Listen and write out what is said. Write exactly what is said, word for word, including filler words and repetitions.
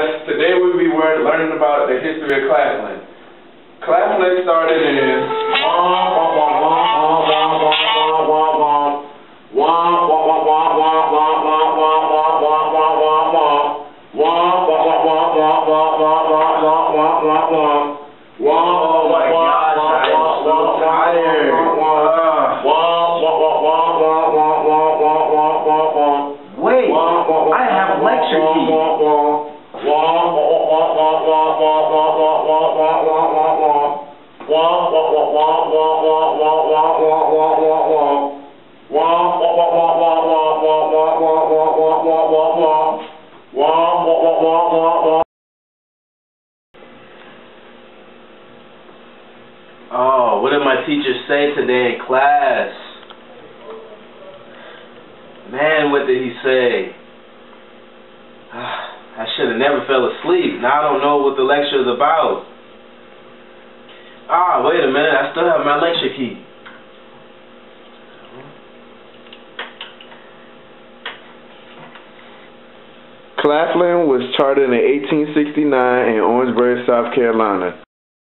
class. Today we'll be learning about the history of Claflin. Claflin started in Wait, I have a lecture key. Oh, what did my teacher say today in class? Man, what did he say? I should have never fell asleep. Now I don't know what the lecture is about. Ah, wait a minute. I still have my lecture key. Claflin was chartered in eighteen sixty-nine in Orangeburg, South Carolina.